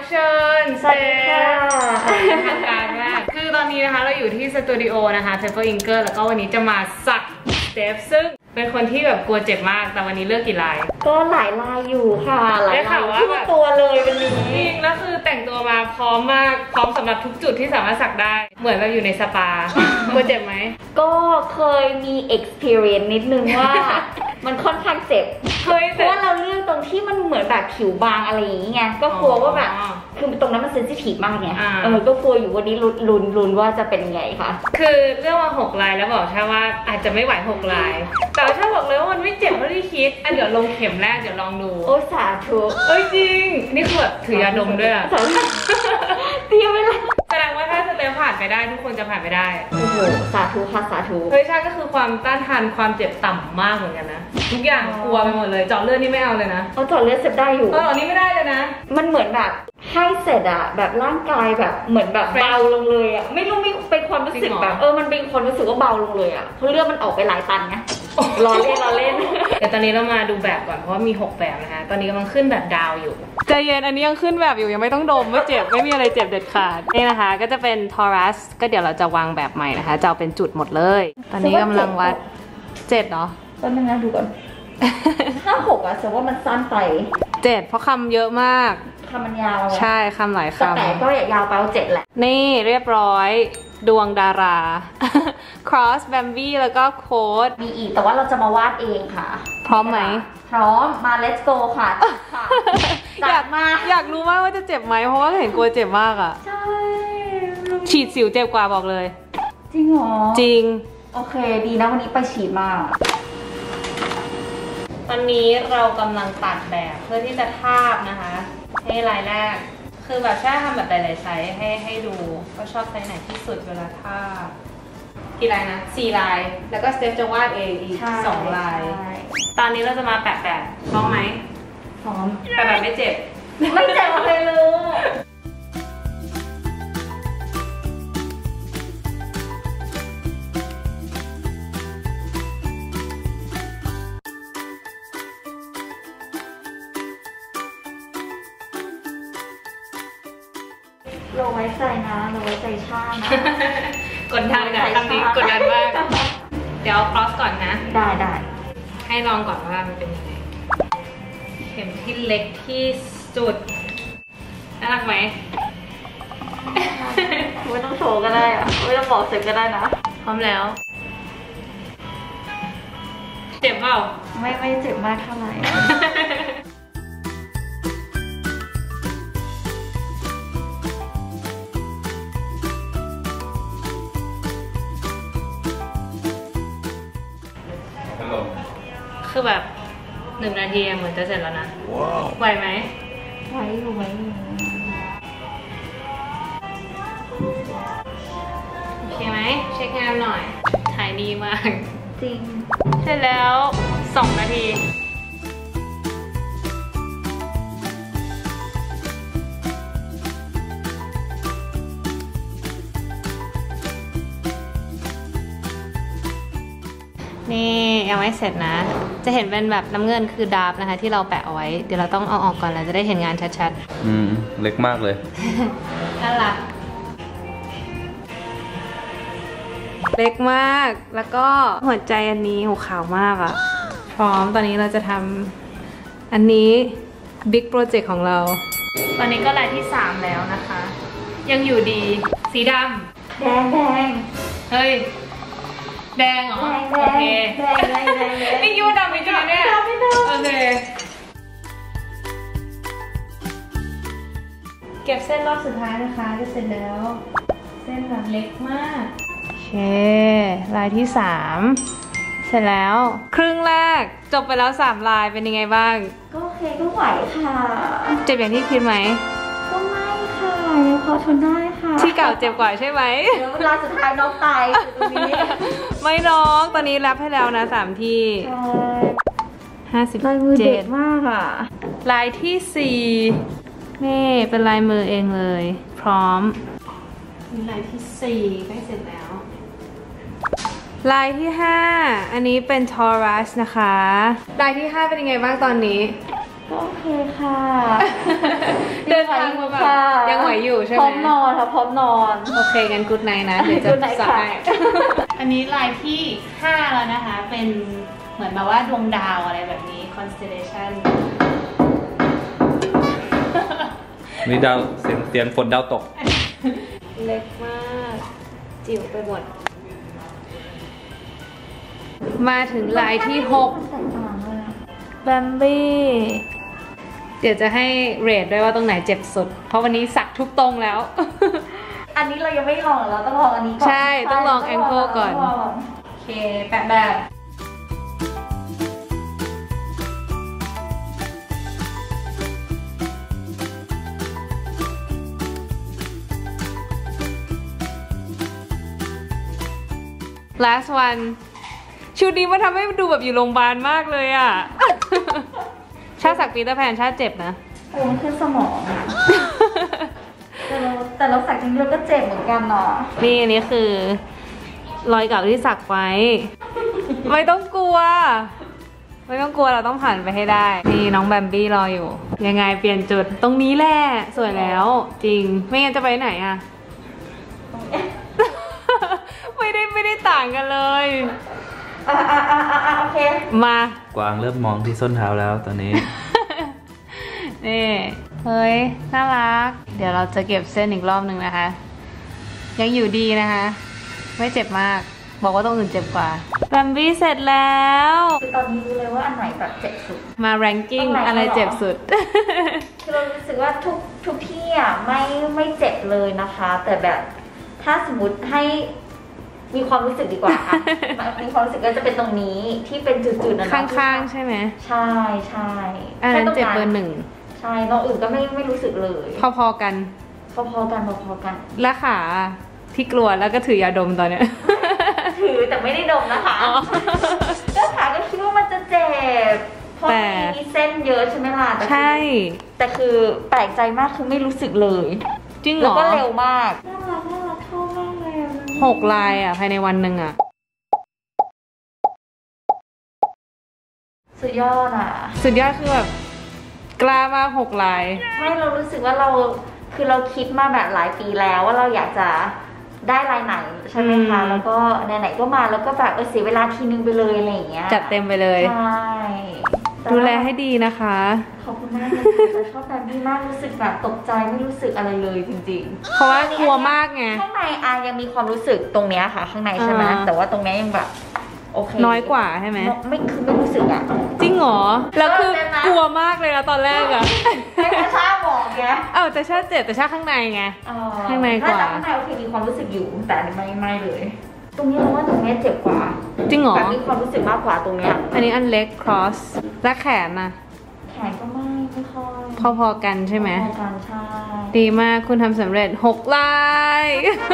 เชิญสวัสดีค่ะทางการมากคือตอนนี้นะคะเราอยู่ที่สตูดิโอนะคะ Pepper Inker แล้วก็วันนี้จะมาสักสเตปซึ่งเป็นคนที่แบบกลัวเจ็บมากแต่วันนี้เลือกกี่ลายก็หลายลายอยู่ค่ะหลายลายทั่วตัวเลยวันนี้จริงแล้วคือแต่งตัวมาพร้อมมากพร้อมสำหรับทุกจุดที่สามารถสักได้เหมือนแบบอยู่ในสปากลัวเจ็บไหมก็เคยมี experience นิดนึงว่ามันค่อนข้างเจ็บเพราะว่าเราเลือกตรงที่มันเหมือนแบบผิวบางอะไรอย่างเงี้ยก็กลัวว่าแบบคือตรงนั้นมันเซนซิทีฟมากไงก็กลัวอยู่วันนี้ลุ้นว่าจะเป็นยังไงคะคือเรื่องมา6 ลายแล้วบอกใช่ว่าอาจจะไม่ไหว6 ลายแต่ถ้าบอกเลยว่ามันไม่เจ็บเท่าที่คิดเดี๋ยวลงเข็มแรกเดี๋ยวลองดูโอ้สาธุจริงนี่คือแบบถือยาดมด้วยอะเตรียมไว้แล้วแสดงว่าถ้าสเตปผ่านไปได้ทุกคนจะผ่านไปได้โอ้โหสาธุค่ะสาธุใช่ก็คือความต้านทานความเจ็บต่ำมากเหมือนกันนะทุกอย่างกลัวไปหมดเลยเจาะเลือดนี่ไม่เอาเลยนะเจาะเลือดเสร็จได้อยู่อันนี้ไม่ได้เลยนะมันเหมือนแบบให้เสร็จอะแบบร่างกายแบบเหมือนแบบเบาลงเลยอะไม่รู้มีเป็นความรู้สึกแบบมันเป็นความรู้สึกว่าเบาลงเลยอะเพราะเลือดมันออกไปหลายตันไงรอเล่นเดี๋ยวตอนนี้เรามาดูแบบก่อนเพราะว่ามี6 แบบนะคะตอนนี้กำลังขึ้นแบบดาวอยู่ใจเย็นอันนี้ยังขึ้นแบบอยู่ยังไม่ต้องดมไม่เจ็บไม่มีอะไรเจ็บเด็ดขาดนี่นะคะก็จะเป็นทอรัสก็เดี๋ยวเราจะวางแบบใหม่นะคะจะเอาเป็นจุดหมดเลยตอนนี้กำลังวัด7เหรอก็นึงนะดูก่อนถ้า6อะแสดงว่ามันสั้นไป 7เพราะคำเยอะมากคำมันยาวใช่คำหลายคำแต่ก็ยาวไปเอา7แหละนี่เรียบร้อยดวงดารา cross bambi แล้วก็โค้ดมีอีกแต่ว่าเราจะมาวาดเองค่ะพร้อมไหมพร้อมมา let's go ค่ะอยากรู้มากว่าจะเจ็บไหมเพราะว่าเห็นกลัวเจ็บมากอ่ะใช่ฉีดสิวเจ็บกว่าบอกเลยจริงเหรอจริงโอเคดีนะวันนี้ไปฉีดมาตอนนี้เรากำลังตัดแบบเพื่อที่จะทาบนะคะให้ลายแรกคือแบบแค่ทำแบบหลายๆไซส์ให้ดูว่าชอบไซส์ไหนที่สุดเวลาทาบกี่ลายนะ4 ลายแล้วก็สเตปจะวาดเองอีก2 ลายตอนนี้เราจะมาแปะแบบพร้อมไหมพร้อมแปะแบบไม่เจ็บไม่เจ็บอะไรเลยเราไว้ใจนะเราไว้ใจช่างนะกดดันนะคำนี้กดดันมากเดี๋ยว cross ก่อนนะได้ให้ลองก่อนว่ามันเป็นยังไงเข็มที่เล็กที่สุดน่ารักไหมไม่ต้องโชว์ก็ได้อะไม่ต้องบอกเสร็จก็ได้นะพร้อมแล้วเจ็บเปล่าไม่เจ็บมากเท่าไหร่คือแบบ1 นาทีเหมือนจะเสร็จแล้วนะไหวไหมไหวอยู่โอเคไหมเช็คงานหน่อยถ่ายดีมากจริงเสร็จแล้ว2 นาทีนี่ยังไม่เสร็จนะจะเห็นเป็นแบบน้ำเงินคือดาร์ฟนะคะที่เราแปะเอาไว้เดี๋ยวเราต้องเอาออกก่อนแล้วจะได้เห็นงานชัดๆเล็กมากเลยน่ารักเล็กมากแล้วก็หัวใจอันนี้หูขาวมากอ่ะพร้อมตอนนี้เราจะทำอันนี้บิ๊กโปรเจกต์ของเราตอนนี้ก็ลายที่3แล้วนะคะยังอยู่ดีสีดำแดงเฮ้ยแดงเหรอโอเคนี่คิดว่าดำไม่จริงเนี่ยโอเคเก็บเส้นรอบสุดท้ายนะคะจะเสร็จแล้วเส้นแบบเล็กมากโอเคลายที่3เสร็จแล้วครึ่งแรกจบไปแล้ว3 ลายเป็นยังไงบ้างก็โอเคก็ไหวค่ะเจ็บอย่างที่คิดไหมก็ไม่ค่ะยังพอทนได้ค่ะที่เก่าเจ็บกว่าใช่ไหมเดี๋ยวเวลาสุดท้ายน้องตายตรงนี้ไม่น้องตอนนี้รับให้แล้วนะ3 ที่57ลายมือเด็ดมากอ่ะลายที่4นี่เป็นลายมือเองเลยพร้อมลายที่4ใกล้เสร็จแล้วลายที่5อันนี้เป็นทอรัสนะคะลายที่5เป็นยังไงบ้างตอนนี้ก็โอเคค่ะเดินทางมาแบบยังไหวอยู่ใช่ไหมพร้อมนอนค่ะพร้อมนอนโอเคงั้นกู๊ดไนท์นะเดี๋ยวจะ Good night สั่งค่ะให้อันนี้ลายที่ 5 แล้วนะคะ เป็นเหมือนแบบว่าดวงดาวอะไรแบบนี้ constellation มีดาวเสียงฝนดาวตกเล็กมาก จิ๋วไปหมด มาถึงลายที่ 6 แบมบี้เดี๋ยวจะให้เรทด้วยว่าตรงไหนเจ็บสุด เพราะวันนี้สักทุกตรงแล้วอันนี้เรายังไม่ลองเราต้องลองอันนี้ก่อนใช่ต้องลอง ankle ก่อน โอเค แปะแบบ last one ชุดนี้มันทำให้ดูแบบอยู่โรงพยาบาลมากเลยอ่ะ ชาสักปีเตอร์แพนชาเจ็บนะโอ้มันขึ้นสมอง แต่เราสักจริงๆเราก็เจ็บเหมือนกันเนาะนี่อันนี้คือรอยเก่าที่สักไว้ ไม่ต้องกลัว ไม่ต้องกลัวเราต้องผ่านไปให้ได้ นี่น้องแบมบี้รออยู่ ยังไงเปลี่ยนจุดตรงนี้แหละสวยแล้วจริงไม่งั้นจะไปไหนอะ ไม่ได้ต่างกันเลยโอเคมากวางเริ่มมองที่ส้นเท้าแล้วตอนนี้นี่เฮ้ยน่ารักเดี๋ยวเราจะเก็บเส้นอีกรอบหนึ่งนะคะ ยังอยู่ดีนะคะ ไม่เจ็บมากบอกว่าตรงอื่นเจ็บกว่าแบมบี้เสร็จแล้วคือตอนนี้รู้เลยว่าอันไหนแบบเจ็บสุดมาแรงกิ้งอะไรเจ็บสุดคือเรารู้สึกว่าทุกที่อ่ะไม่เจ็บเลยนะคะ แต่แบบถ้าสมมติให้มีความรู้สึกดีกว่าค่ะ มีความรู้สึกก็จะเป็นตรงนี้ที่เป็นจุดๆนะข้างๆใช่ไหมใช่อันนั้นเจ็บเบอร์ 1ใช่ตรงอื่นก็ไม่รู้สึกเลยพอๆกันพอๆกันและขาที่กลัวแล้วก็ถือยาดมตอนเนี้ยถือแต่ไม่ได้ดมนะคะก็ขาก็คิดว่ามันจะเจ็บเพราะมีเส้นเยอะใช่ไหมล่ะใช่แต่คือแปลกใจมากคือไม่รู้สึกเลยจริงเหรอแล้วก็เร็วมากน่ารักชอบมากเลย 6 ลายอ่ะภายในวันหนึ่งอ่ะสุดยอดอ่ะสุดยอดคือแบบกล้ามาก6 ลายไม่เรารู้สึกว่าเราคิดมาแบบหลายปีแล้วว่าเราอยากจะได้ลายไหนใช่ไหมคะแล้วก็ไหนๆก็มาแล้วก็แบบเสียเวลาทีนึงไปเลยอะไรอย่างเงี้ยจัดเต็มไปเลยใช่ดูแลให้ดีนะคะขอบคุณมากเลยค่ะชอบแบบนี้มากรู้สึกแบบตกใจไม่รู้สึกอะไรเลยจริงๆเพราะว่ากลัวมากไงข้างในยังมีความรู้สึกตรงเนี้ยค่ะข้างในใช่ไหมแต่ว่าตรงนี้ยังแบบโอเคน้อยกว่าใช่ไหมไม่รู้สึกอ่ะจริงเหรอแล้วคือกลัวมากเลยนะตอนแรกอ่ะไม่ชาบอกไงแต่ชาเจ็บแต่ชาข้างในไงข้างในกว่าข้างในโอเคมีความรู้สึกอยู่แต่ไม่เลยตรงนี้เราว่าตรงนี้เจ็บกว่าจริงเหรอแบบมีความรู้สึกมากกว่าตรงเนี้ยอันนี้อันเล็ก cross และแขนนะแขนก็ไม่ค่อยพอๆกันใช่ไหมพอๆกันใช่ดีมากคุณทำสำเร็จ6 ลาย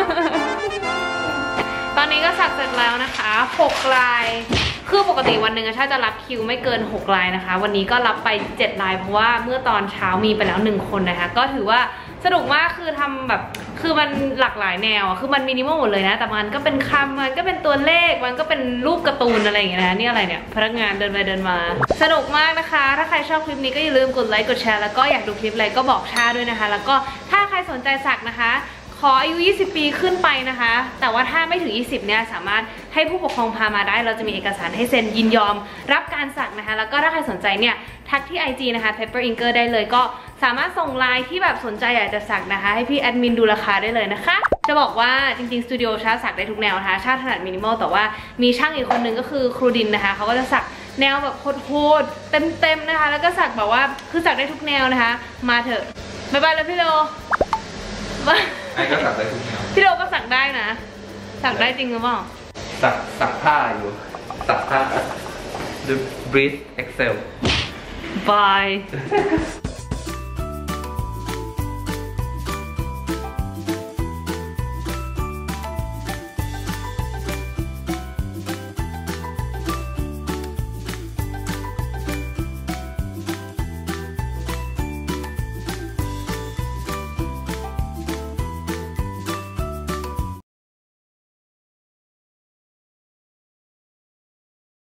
ตอนนี้ก็สักเสร็จแล้วนะคะ6 ลายคือปกติวันหนึ่งชาจะรับคิวไม่เกิน6 ลายนะคะวันนี้ก็รับไป7 ลายเพราะว่าเมื่อตอนเช้ามีไปแล้ว1 คนนะคะก็ถือว่าสนุกมากคือทำแบบคือมันหลากหลายแนวคือมันมินิมอลหมดเลยนะแต่มันก็เป็นคำมันก็เป็นตัวเลขมันก็เป็นรูปการ์ตูนอะไรอย่างเงี้ยนะนี่อะไรเนี่ยพนักงานเดินไปเดินมาสนุกมากนะคะถ้าใครชอบคลิปนี้ก็อย่าลืมกดไลค์กดแชร์แล้วก็อยากดูคลิปอะไรก็บอกชาด้วยนะคะแล้วก็ถ้าใครสนใจสักนะคะขออายุ20 ปีขึ้นไปนะคะแต่ว่าถ้าไม่ถึง20เนี่ยสามารถให้ผู้ปกครองพามาได้เราจะมีเอกสารให้เซ็นยินยอมรับการสักนะคะแล้วก็ถ้าใครสนใจเนี่ยทักที่ IG นะคะ Pepper Inker ได้เลยก็สามารถส่งไลน์ที่แบบสนใจอยากจะสักนะคะให้พี่แอดมินดูราคาได้เลยนะคะจะบอกว่าจริงๆสตูดิโอชาสักได้ทุกแนวนะคะชาถนัดมินิมอลแต่ว่ามีช่างอีกคนนึงก็คือครูดินนะคะเขาก็จะสักแนวแบบโหดๆเต็มๆนะคะแล้วก็สักแบบว่าคือสักได้ทุกแนวนะคะมาเถอะบ๊ายบายแล้วพี่โลไอ้ก็สักได้ทุกแนวพี่โลก็สักได้นะสักได้จริงหรือเปล่าสักผ้าอยู่สักผ้า The Breathe Excel Bye